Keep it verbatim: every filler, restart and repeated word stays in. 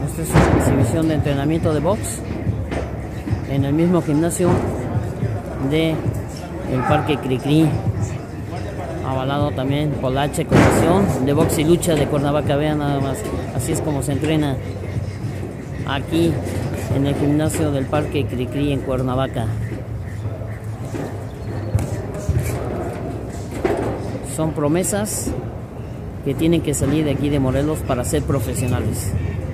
Esta es una exhibición de entrenamiento de box en el mismo gimnasio de el Parque Cricri, avalado también por la H Comisión de Box y Lucha de Cuernavaca. Vean nada más, así es como se entrena aquí en el gimnasio del Parque Cricri en Cuernavaca. Son promesas que tienen que salir de aquí de Morelos para ser profesionales.